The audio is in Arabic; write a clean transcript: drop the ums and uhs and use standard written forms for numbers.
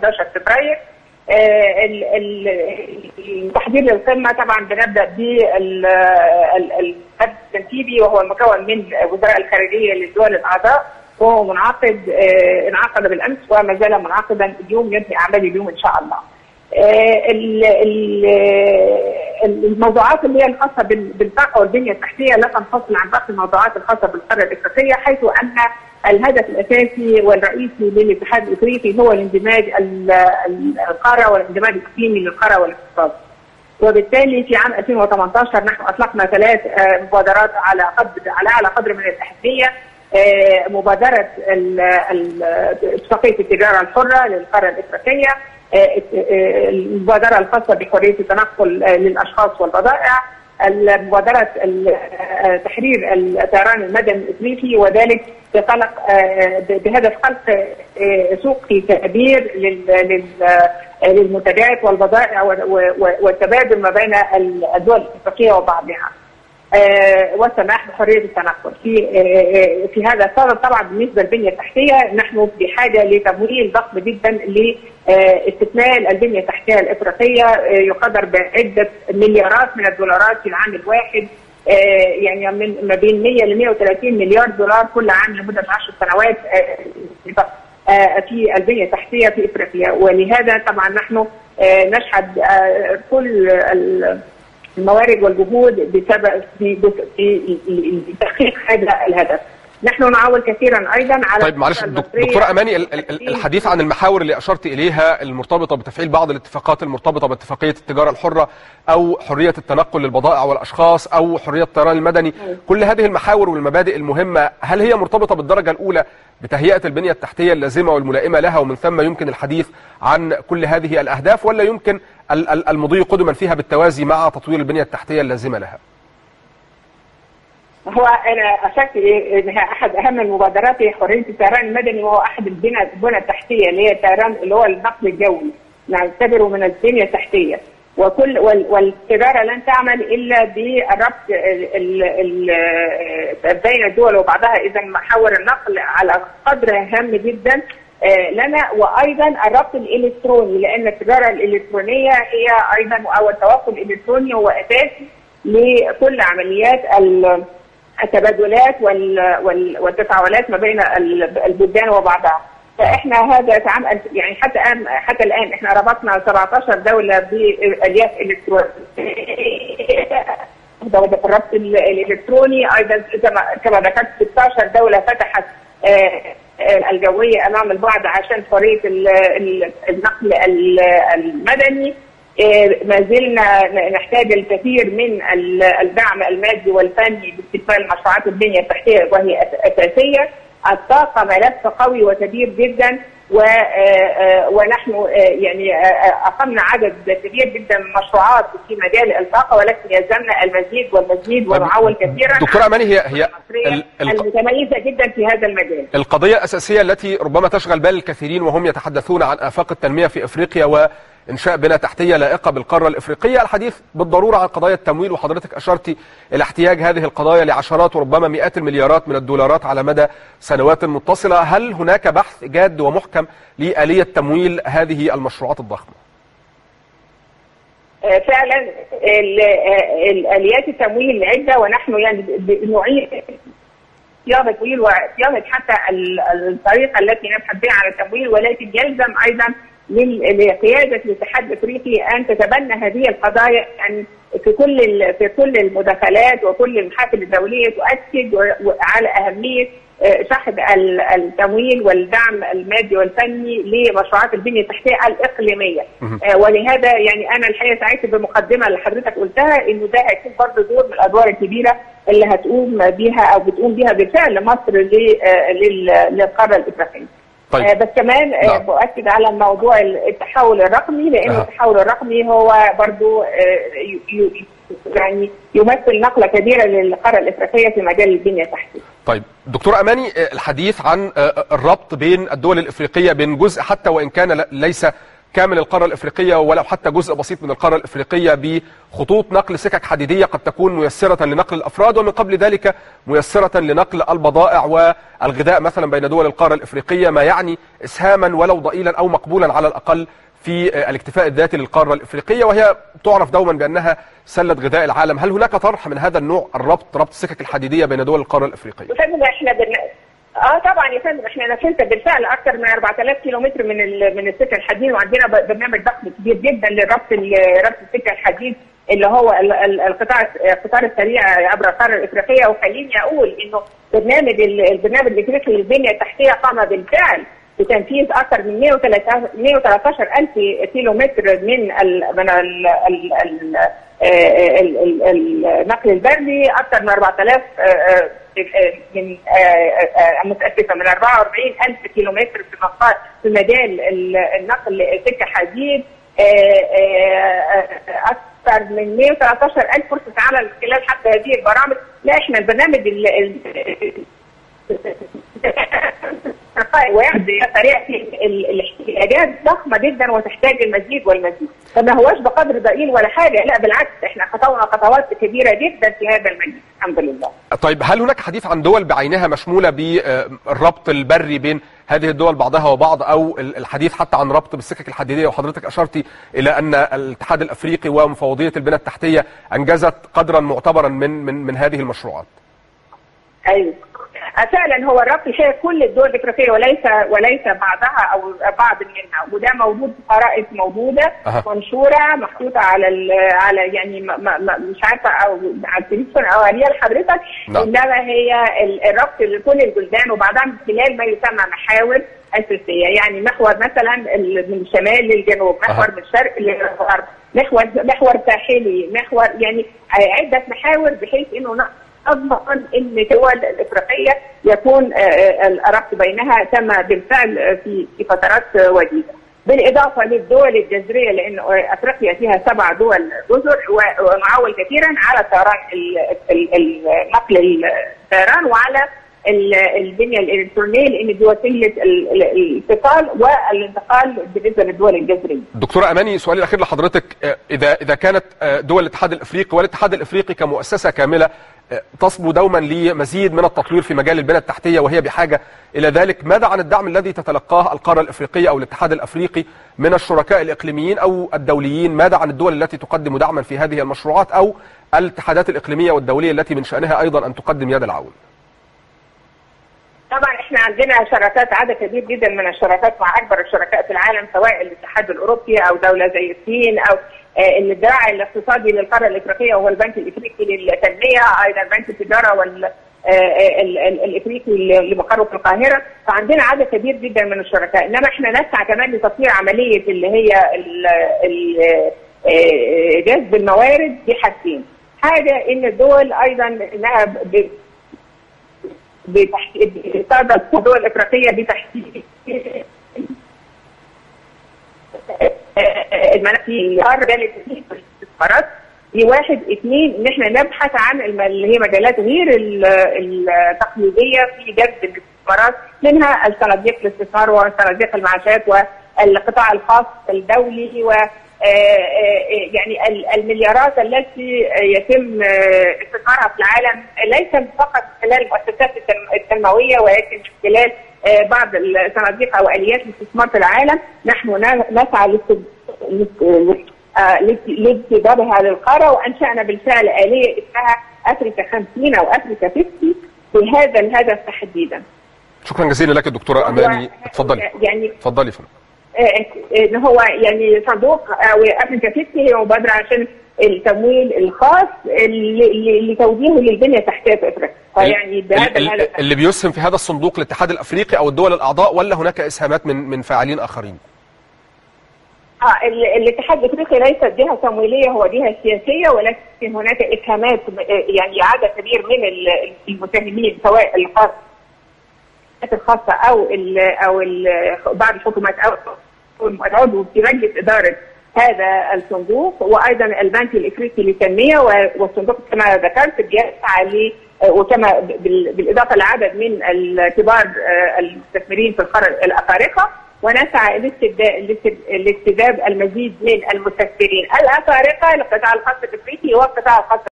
11 فبراير. التحضير للقمه طبعا بنبدا بالحد التنفيذي وهو المكون من وزراء الخارجيه للدول الاعضاء، وهو انعقد بالامس وما زال منعقدا اليوم، ينهي اعمال اليوم ان شاء الله. الموضوعات اللي هي الخاصه بالطاقه والبنيه التحتيه لا تنفصل عن باقي الموضوعات الخاصه بالقاره الافريقيه، حيث ان الهدف الاساسي والرئيسي للاتحاد الافريقي هو الاندماج القاره والاندماج الاقليمي للقاره والاقتصاد. وبالتالي في عام 2018 نحن اطلقنا 3 مبادرات على اعلى قدر من الاهميه. مبادره اتفاقيه التجاره الحره للقاره الافريقيه، المبادره الخاصه بحريه التنقل للاشخاص والبضائع، مبادره تحرير الطيران المدني الافريقي، وذلك بهدف خلق سوق كبير للمنتجات والبضائع والتبادل ما بين الدول الافريقيه وبعضها، والسماح بحريه التنقل. في هذا الصدد طبعا بالنسبه للبنيه التحتيه نحن بحاجه لتمويل ضخم جدا لاستكمال البنيه التحتيه الافريقيه، يقدر بعده مليارات من الدولارات في العام الواحد، يعني من ما بين 100 ل 130 مليار دولار كل عام لمده 10 سنوات في البنيه التحتيه في افريقيا. ولهذا طبعا نحن نشهد كل الموارد والجهود بسبب في تحقيق هذا الهدف. نحن نعول كثيرا ايضا على. طيب معلش دكتوره اماني، الحديث عن المحاور اللي اشرت اليها المرتبطه بتفعيل بعض الاتفاقات المرتبطه باتفاقيه التجاره الحره او حريه التنقل للبضائع والاشخاص او حريه الطيران المدني، كل هذه المحاور والمبادئ المهمه هل هي مرتبطه بالدرجه الاولى بتهيئه البنيه التحتيه اللازمه والملائمه لها، ومن ثم يمكن الحديث عن كل هذه الاهداف، ولا يمكن المضي قدما فيها بالتوازي مع تطوير البنيه التحتيه اللازمه لها؟ هو انا اشكت انها احد اهم المبادرات هي حريه الطيران المدني، وهو احد البنى التحتيه اللي هي الطيران اللي هو النقل الجوي، نعتبره من البنيه التحتيه. والتجاره لن تعمل الا بالربط بين الدول وبعضها، اذا محاور النقل على قدر هام جدا لنا، وايضا الربط الالكتروني، لان التجاره الالكترونيه هي ايضا او التواصل الالكتروني هو اساسي لكل عمليات التبادلات والتفاعلات ما بين البلدان وبعضها. فاحنا هذا يعني حتى الان احنا ربطنا 17 دوله باليات الكترونيه. الربط الالكتروني ايضا كما ذكرت 16 دوله فتحت الجويه امام البعض عشان حريه النقل المدني. ما زلنا نحتاج الكثير من الدعم المادي والفني باستكمال مشروعات البنيه التحتيه وهي اساسيه. الطاقه ملف قوي وكبير جدا، ونحن يعني اقمنا عدد كبير جدا من المشروعات في مجال الطاقه، ولكن يلزمنا المزيد والمزيد ونعول كثيرا. دكتوره اماني، هي المتميزه جدا في هذا المجال. القضيه الاساسيه التي ربما تشغل بال الكثيرين وهم يتحدثون عن آفاق التنميه في افريقيا وإنشاء بنى تحتية لائقة بالقارة الإفريقية، الحديث بالضرورة عن قضايا التمويل، وحضرتك أشرتي إلى احتياج هذه القضايا لعشرات وربما مئات المليارات من الدولارات على مدى سنوات متصلة. هل هناك بحث جاد ومحكم لآلية تمويل هذه المشروعات الضخمة؟ فعلا الآليات التمويل عدة، ونحن يعني نعيد صياغة التمويل وصياغة حتى الطريقة التي نبحث بها عن التمويل، ولكن يلزم أيضا لقيادة الاتحاد الافريقي ان تتبنى هذه القضايا، يعني في كل المداخلات وكل المحافل الدوليه تؤكد على اهميه شحذ التمويل والدعم المادي والفني لمشروعات البنيه التحتيه الاقليميه. ولهذا يعني انا الحقيقه سعيت بالمقدمه اللي حضرتك قلتها، انه ده هيكون برضه دور من الادوار الكبيره اللي هتقوم بها او بتقوم بها بالفعل مصر للقاره الافريقيه. طيب. بس كمان بؤكد على موضوع التحول الرقمي، لأن التحول الرقمي هو برضو يعني يمثل نقلة كبيرة للقارة الإفريقية في مجال البنية التحتية. طيب دكتورة أماني، الحديث عن الربط بين الدول الإفريقية بين جزء حتى وإن كان ليس كامل القاره الافريقيه ولو حتى جزء بسيط من القاره الافريقيه بخطوط نقل سكك حديديه قد تكون ميسره لنقل الافراد، ومن قبل ذلك ميسره لنقل البضائع والغذاء مثلا بين دول القاره الافريقيه، ما يعني اسهاما ولو ضئيلا او مقبولا على الاقل في الاكتفاء الذاتي للقاره الافريقيه، وهي تعرف دوما بانها سله غذاء العالم. هل هناك طرح من هذا النوع، ربط السكك الحديديه بين دول القاره الافريقيه؟ طبعا يا فندم، احنا نفذنا بالفعل اكثر من 4000 كيلومتر من السكه الحديد، وعندنا برنامج ضخم كبير جدا لربط السكه الحديد اللي هو القطار السريع عبر القاره الافريقيه. وخليني اقول انه البرنامج الافريقي للبنيه التحتيه قام بالفعل بتنفيذ اكثر من 113,000 كيلومتر من النقل البري، اكثر من 4000 من متأسفة من 44,000 كيلومتر في مجال النقل سكة حديد، أكثر من 113,000 فرصة عمل خلال حتى هذه البرامج. لا احنا البرنامج ويعطي طريقة الاحتياجات ضخمة جدا وتحتاج المزيد والمزيد، فما هوش بقدر ضئيل ولا حاجة، لا بالعكس احنا خطونا خطوات كبيرة جدا في هذا المجال الحمد لله. طيب هل هناك حديث عن دول بعينها مشمولة بالربط البري بين هذه الدول بعضها وبعض، او الحديث حتى عن ربط بالسكك الحديدية؟ وحضرتك اشرتي الى ان الاتحاد الافريقي ومفوضية البنى التحتية انجزت قدرا معتبرا من هذه المشروعات. ايوه فعلا هو الربط شايف كل الدول الافريقيه وليس بعضها او بعض منها، وده موجود في خرائط موجوده منشوره محطوطه على يعني مش عارفه او على التليفون او عليها لحضرتك، انما هي الربط لكل البلدان وبعضها من خلال ما يسمى محاور اساسيه، يعني محور مثلا من الشمال للجنوب، محور من الشرق للغرب، محور ساحلي، محور يعني عده محاور، بحيث انه أضمن أن الدول الإفريقية يكون الربط بينها تم بالفعل في فترات وجيزة، بالإضافة للدول الجزرية، لأن أفريقيا فيها 7 دول جزر، ونعول كثيرا على الطيران، نقل الطيران وعلى البنية الإلكترونية، لأن دي وسيلة الاتصال والانتقال بالنسبة للدول الجزرية. دكتورة أماني، سؤالي الأخير لحضرتك، إذا كانت دول الاتحاد الإفريقي والاتحاد الإفريقي كمؤسسة كاملة تصبو دوما لمزيد من التطوير في مجال البنى التحتية وهي بحاجة إلى ذلك، ماذا عن الدعم الذي تتلقاه القارة الإفريقية أو الاتحاد الإفريقي من الشركاء الإقليميين أو الدوليين؟ ماذا عن الدول التي تقدم دعما في هذه المشروعات أو الاتحادات الإقليمية والدولية التي من شأنها أيضا أن تقدم يد العون؟ طبعا احنا عندنا شراكات، عدد كبير جدا من الشراكات مع اكبر الشركاء في العالم، سواء الاتحاد الاوروبي او دوله زي الصين او الذراع الاقتصادي للقاره الافريقيه وهو البنك الافريقي للتنميه، ايضا بنك التجاره الافريقي اللي مقره في القاهره، فعندنا عدد كبير جدا من الشركاء، انما احنا نسعى كمان لتطوير عمليه اللي هي جذب الموارد بحاجتين، حاجه ان الدول ايضا انها بتقدر الدول الافريقيه بتحديد المناخ الاستثمارات دي 1 2 ان احنا نبحث عن اللي هي مجالات غير التقليديه في جذب الاستثمارات، منها الصناديق الاستثمار وصناديق المعاشات والقطاع الخاص الدولي، و يعني المليارات التي يتم استثمارها في العالم ليس فقط خلال المؤسسات التنموية، ولكن من خلال بعض الصناديق او اليات الاستثمار في العالم. نحن نسعى لاجتذابها للقاره، وانشانا بالفعل اليه اسمها افريكا 50 او افريكا 50 في هذا الهدف تحديدا. شكرا جزيلا لك الدكتوره اماني، اتفضلي. يعني اتفضلي فندم. ان هو يعني صندوق او افريكا 50 هي مبادره عشان التمويل الخاص لتوجيهه للبنيه التحتيه في افريقيا، فيعني بهذا الهدف اللي بيسهم في هذا الصندوق الاتحاد الافريقي او الدول الاعضاء، ولا هناك اسهامات من فاعلين اخرين؟ الاتحاد الافريقي ليست جهه تمويليه، هو جهه سياسيه، ولكن هناك اسهامات، يعني عدد كبير من المساهمين سواء الخاصه او بعض الحكومات او العضو في مجلس اداره هذا الصندوق، وايضا البنك الافريقي للتنميه، والصندوق كما ذكرت بيسعى وكما بالاضافه لعدد من الكبار المستثمرين في القاره الافارقه، ونسعى لاستجاب المزيد من المسافرين الافارقه للقطاع الخاص الافريقي والقطاع الخاص